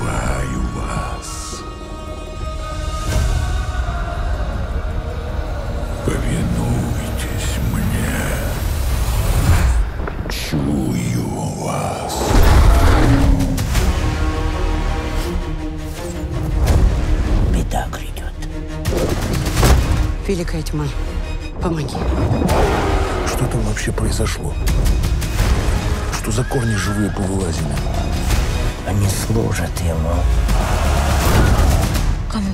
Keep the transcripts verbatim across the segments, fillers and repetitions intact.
вызываю вас. Повинуйтесь мне. Чую вас. Беда грядет. Великая тьма, помоги. Что там вообще произошло? Что за корни живые повылазили? Они служат ему. Кому?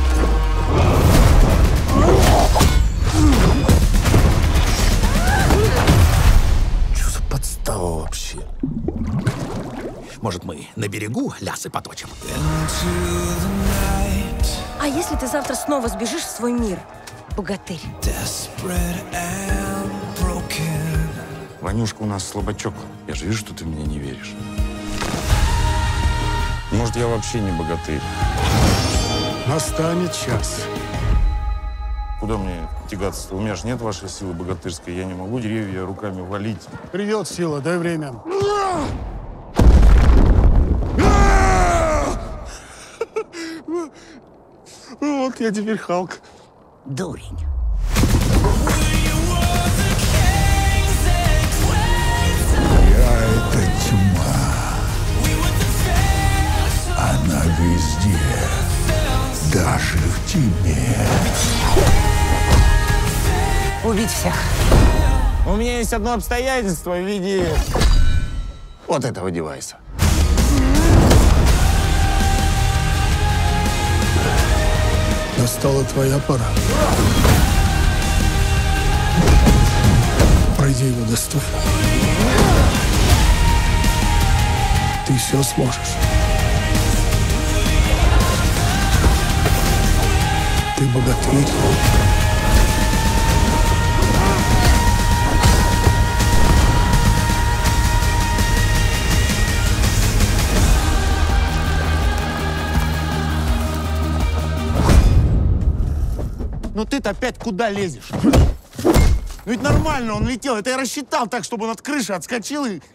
Что за подстава вообще? Может, мы на берегу лясы поточим? А если ты завтра снова сбежишь в свой мир, богатырь? Ванюшка у нас слабачок. Я же вижу, что ты мне не веришь. Может, я вообще не богатырь. Настанет час. Куда мне тягаться-то? У меня же нет вашей силы богатырской. Я не могу деревья руками валить. Придет сила, дай время. Вот я теперь Халк. Дурень. Я — это тьма. Она везде. Даже в тебе. Убить всех. У меня есть одно обстоятельство в виде вот этого девайса. Настала твоя пора. Пройди его достойно. Ты все сможешь. Ты богатырь. Ну ты-то опять куда лезешь? Ну ведь нормально он летел. Это я рассчитал так, чтобы он от крыши отскочил и